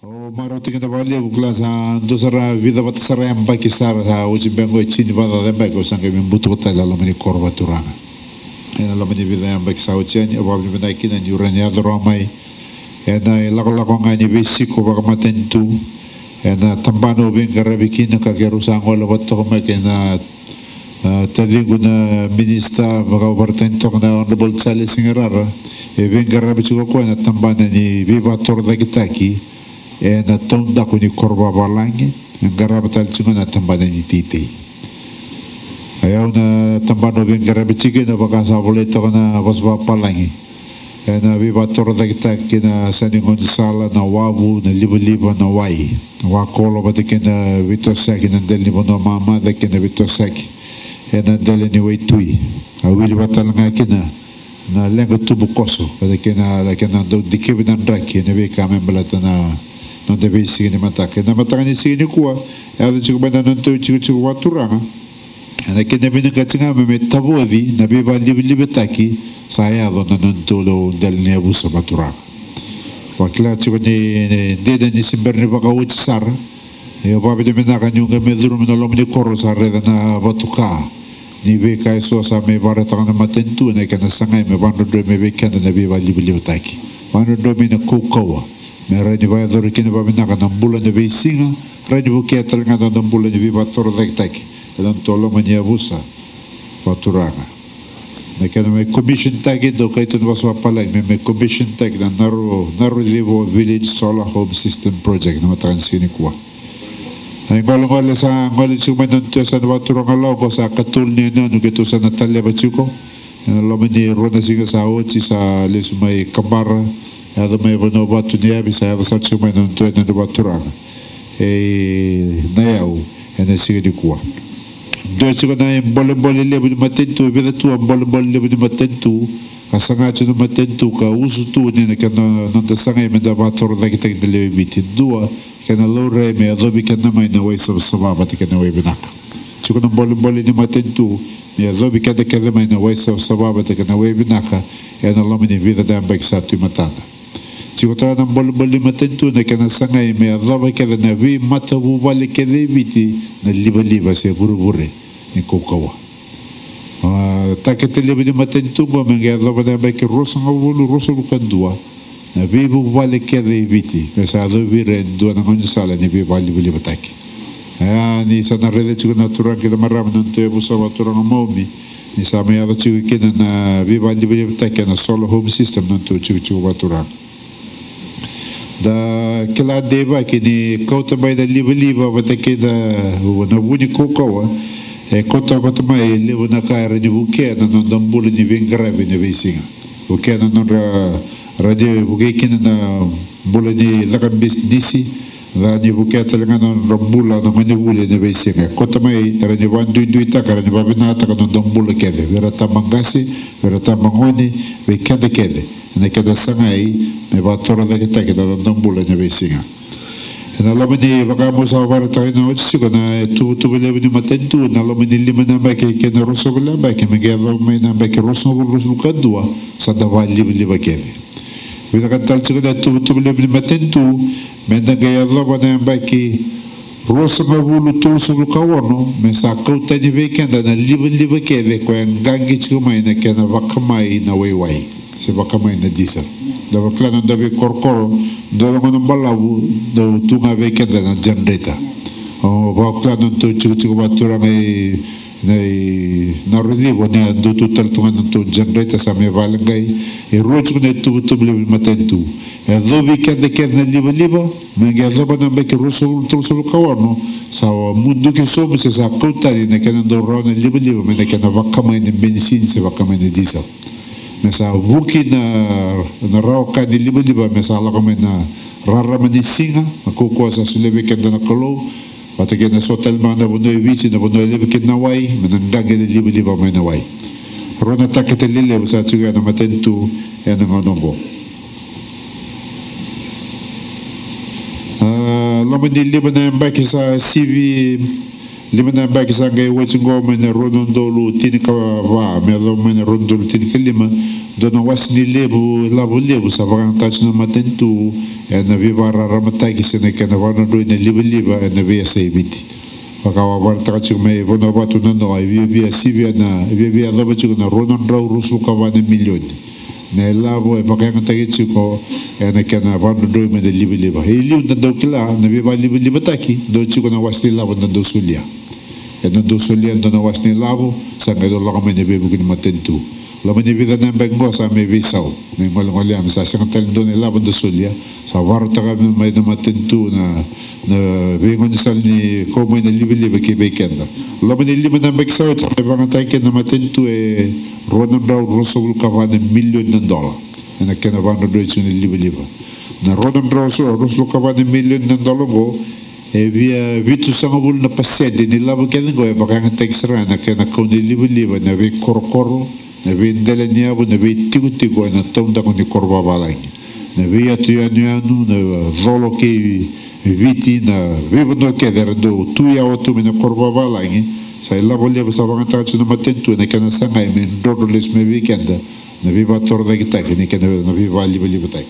O maroting na bali bukla sa dosara vida bat sarem ba kisar sa uci bengo chini ba da ba ko sange min butu ta la mani korba turanga ena la mani vida ba sa uci ani ba mi na kina nyuranya dromai ena la ko ngani besi ko ba matentu ena tambano ben garabikina ka gerusa ngola wat ko ma kena Fijian Minister Minister na Honorable Charles Singarara e ben garabichu ko na tambana ni viva torda kitaki e na tonda ko ni korba balangi garabatal chingo na tambana ni titi ayaw na tambano ben garabichu na bakasa boleto na wasba palangi e na viva torda kitaki na saningon sala na wabu na libo na wai wa kolo batike na vitosaki na del libo no mama da ke na vitosaki e na del ni waitui a wili batalanga kina na lengo tubu koso pada kena do dikebi nan draki ne be kame balata na no debe sigi matake na mataka sigi ni kuwa ya do chiku bana non to chiku waturanga ana kena bina katinga me tabodi na be ba libi taki saya do na non to lo del ne abuso waturanga wakila chiku ni deda ni simberne baka uchi sar e babe de menaka nyunga meduru no lomni korro sarre na watuka ni be kai so sa me bara tanga matentu na kana sangai me bando do me be kana na be wali bili taki bando do me na kokowa me ra ni ba do kini ba me na kana mbula ne be singa ra ni bu ke tal nga do mbula ni be ba tor taki dan tolo mania busa paturanga na kana me commission taki do kai tu waswa pala me commission taki na Narocivo Village Solar Home System Project na matansini kwa ay ngol sa ngol chuma nonto sa waturanga logo sa katul ni no gitu sa Natalia Bachuko lo mani rona siga sa ochi sa lesumai kabara ya do mai bono batu ni abisa ya sa chuma nonto na waturanga Nayau ene siga di kwa do chiko na bole lebu di matentu vida tu bole lebu di matentu asanga chu matentu ka usu tu ni na kana nonto sanga me da watur da kita de lebiti dua kana lore me adobi kana mai na wai sababa kana wai binaka chuko na bole ni matentu me adobi kana mai na wai sababa kana wai binaka ena lomi ni vida da mbeksa tu matata chuko ta na bole matentu na kana sanga me adobi kana na vi matabu vale kana viti na liba se burubure ni kokawa ta ke te liba ni matentu ba me adobi na mbek rosa ngulu rosa lukandua na vivo vale kede viti pesa do vire do na konji sala ni vivo vale bili bataki ni sa na rede chuko na turang ke maram non to ebusa turang momi ni sa me ado chuko ke na vivo vale bili bataki na solo home system non to chuko turang da kila deva ke ni kota mai da liba bataki na buni kokawa kota mai liba na kaira ni buke na non dambulu ni vingrave ni visinga buke na non radio buke kina na bula ni lakan disi la ni buke talanga na rambula na mani bule ni besinga kota mai tara ni wan dui takara ni babina taka no dambula kede vera tamangasi vera tamangoni ve kede na kede sangai me batora da kita keda dambula ni besinga na lo mani bakamo sa bara tayo na otsi ko na tu bele ni matentu na lo mani lima na ba ke na roso bela ba ke me gelo mai na ba ke roso kadua sa dawa liba kede bila kantal cikgu tu boleh beli matentu menda gaya Allah pada yang baiki rosa ngabulu tu sebulu kawan mesa kau tadi weekend dan liba kede ko yang gangi cikgu mai na kena wakamai na wai se wakamai na disa da waklan da be korkor do ngono balabu do tu nga weekend na generator waklan tu cikgu baturang nei Narocivo ne do total tungan to generator sa me valangai e rocho ne tu bele matentu e do weekend ke na liba me ga zo bana be ke roso to so kawano sa mundu ke so se sa kotari ne kana do rona liba me ne kana vakama ne benzin se vakama ne diesel me sa vuki na roka ni liba me sa la kama na rara mani singa ko sa sulebe ke na kolo pata kena sotel mana bono vici na bono lebe kena wai menangga de liba mai na wai rona takete lele usa juga na matentu ya na ngonongo lama ni liba na mbaki sa CV liba na mbaki sa ngai wachingo mena ronon dolu tini ka wa me lo mena rondolu tini kelima dona wasni lebu labo lebu sa bakang touch na matentu na viva raramataki sene kana vana do na liba na via sebiti pakawa barta ka mai bona batu na no ai via sivia na via laba chuko na ronan rau rusu ka vana milioni na labo e bakang taki chuko na kana vana do na liba e liu na do kila na viva liba taki do chuko na wasni labo na do sulia na do sulia na wasni labo sa ngado la ka mai ne bebu kin matentu lama ni vida na benggo sa me visau ni ngol am sa sang tel don la banda solia sa warta ka mai na matentu na vengo ni sal ni como na libe ke bekenda lama ni libe na beksau sa banga ta ke na matentu e ronan rau rosul ka va million na dollar na ke na va no do ni libe na ronan rau rosul ka va million na dollar go e via vitu sangabul na pasede ni labo ke ngo e baka ta ekstra na ke na ko ni libe na ve korkoro na vendele niabu na ve tiku na tonda con di korba balangi na ve atu anu na volo ke viti na ve no ke der do tu ya otu na korba balangi sai la volia sa vanga ta na matentu na kana sanga me dodo les me weekend na ve va torda ki tak ni kana na ve va libe tak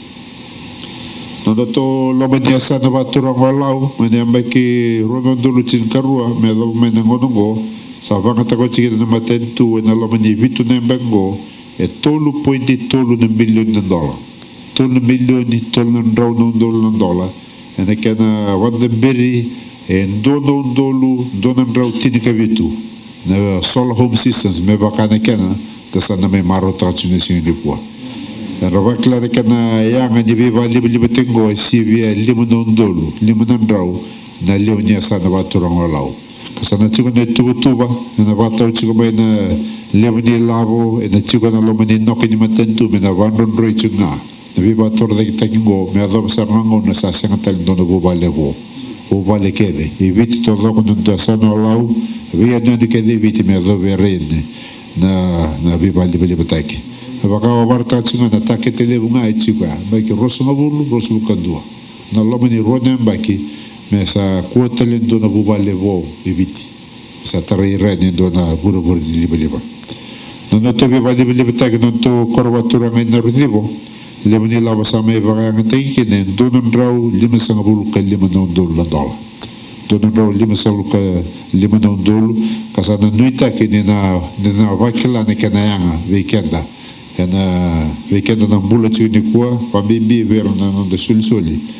no to lo mania sa na va turang walau me amba ki ronondo lucin karua me do me ngonongo sa vanga ta ko chiki na matentu na lo mani vitu na bengo e tolu pointi tolu na million na dollar tolu milioni tolu na rau na dollar e na kana wanda beri e dono dona rau tini ka vitu na solar home systems me bakana kana ta sana me maro ta chune sini kwa e rova klara kana yanga ni viva libe tengo si via limon rau na leonia sana baturang walau kasana chuko na tuba na batau chuko mai na lemani labo na chuko na lomani noki ni matentu me na vandron roi chunga na viva tor da kitango me adom sarmango na sa sengatal dono go vale kede e viti to lo con da sano lau via no di kede viti me do verene na viva libe taki baka barta chunga na takete le bunga e chuka ba ki rosu kadua na lomani ronem baki me sa kuatele dona bubale vo eviti sa tarira ni dona buru libe no to viva libe tak no to korbatura ngai na rudivo le mani lava sa me vaga ngai ke ne dona rau lima sanga bulu ka lima no dola dona rau lima sa ka lima no dolu kasana nuita ke ne na vakila ne kana yanga weekenda na bula chini kwa pambibi ver na no de soli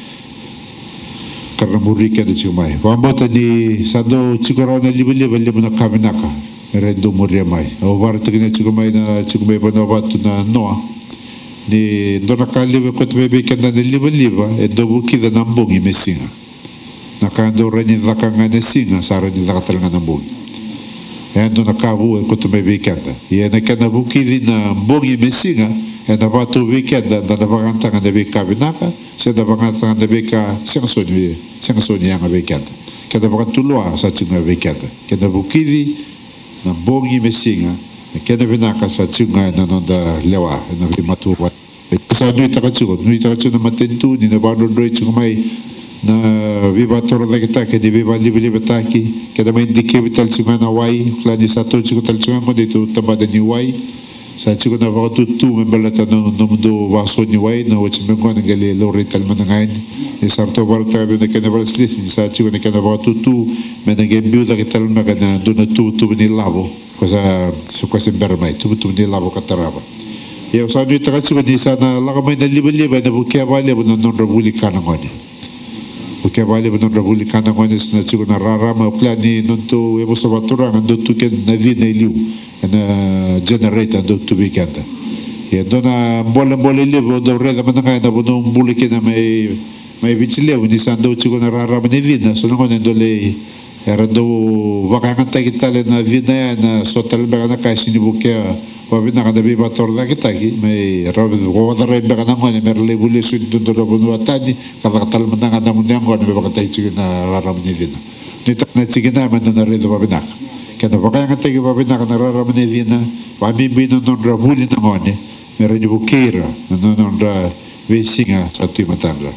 karena murika de chumai vambota ni sando chikorona libe na kaminaka rendo muria mai o varta kina chikomai na chikomai bana batu na noa ni dona kalive kotbe bekenda de libe e dobu kida nambongi mesinga nakando reni zakanga ne singa sara ni zakatalanga nambongi e dona kavu kotbe bekenda e na kana bukidi na mbongi mesinga e na batu bekenda na vakantanga de kaminaka se da vakantanga de beka senga soni yang bekenda kada vakatulwa sa chunga bekenda kada bukidi na mbongi mesinga kada vinaka sa chunga na da lewa na vimatuwa sa nui takachuko na matentu ni na bando doi chunga mai na viva tora da kita ke di viva libe taki kada mai dike vital chunga na wai klani sato chuko tal chunga mo dito tambada ni wai sa chuko na vakatutu membelata no mundo vaso ni wai na wachimengwa na gale lore tal manangain e sarto volta be na kana valslis ni sa chuko na kana vakatutu me na gembiu da kital na kana dona tu ni lavo cosa su cosa bermai tu ni lavo kataraba e o sa ni takachuko ni sa na lagamai na libe na bukia vale na non rabuli kana ngoni bukia vale na rabuli kana ngoni na chuko na rarama plani non to e boso batura ngando tu ken na di na liu na generator do tu weekend e dona bolle live do reda mananga na bono bulike na mai vichile ni sando chuko na rara mani vina so no ne dole era do vakanga kitale na vina na sotal bega na kaisi ni bukia va vina kada be batorda kitaki mai rabe go da rebe kana ngone merle bule su do bono atani kada tal mananga na munyango na be bakata chuko na rara mani vina ni ta na chikina man na reda va vina kada vakanga tegi va vina na rara mani vina va bimbi no rabuli na ngone mere di bukira non ra vesinga satu matanga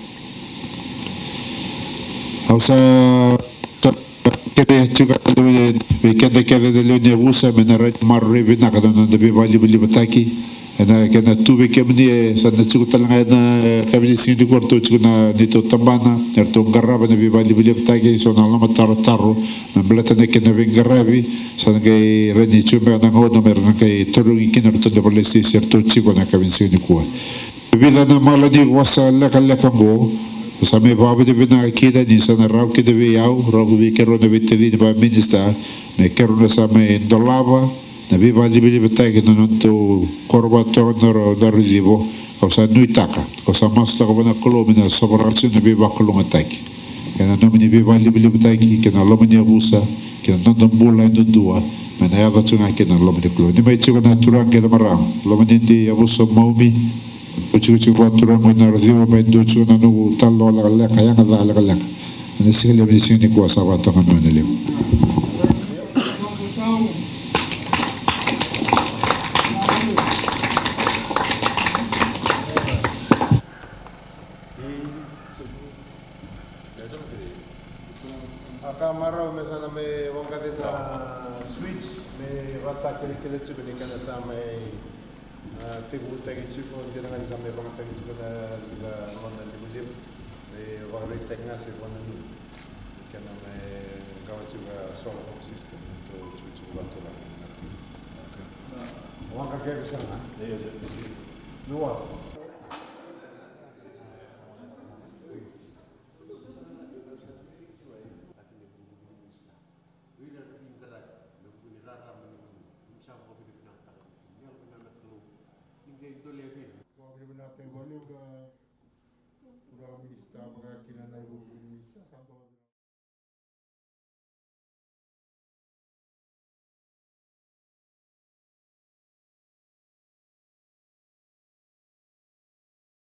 hausa kede juga weekend kede de Nayau Usamate menara marre vina kada non debe vali bataki na kena tuve kemni sa na chuta lang na kami sing di korto chuna nito tambana erto garaba na bibali bilip tagi so na lama taro na belata na kena vengaravi sa na kay reni chume na ngono meron kay turungi kinarto de polisi serto chiko na kami sing di kuwa bila na maladi wasa leka go sa me babu de bina kida ni sa na raw kida vi yaw raw vi kero na vitedi ba minister me kero na sa me dolava na viva libili betagi no to korba to Narocivo cosa nuitaka cosa masta ko na kolomina sobrarsi na viva kolongataki kana no mini viva libili betagi kana lomani abusa kana no bola no dua mana ya ko tsunga kana lomani klo ni mai tsuka na turang kana maram lomani di abuso maumi ucu ko turang ko Narocivo mai do tsuna no tallo la kaya ngala la ni sile mi sini ko sa wato kana ne Akamaro me sana me wangate na switch me rata kele tsuko ni kana sa me tibu tagi tsuko ni kana sa me bang tagi tsuko na wana libulim me wari tenga se wana ni kana me gawa tsuka solar home system to tsuko bato la wanga kele sana nuwa Natin value ka pura minister mga kinanay Minister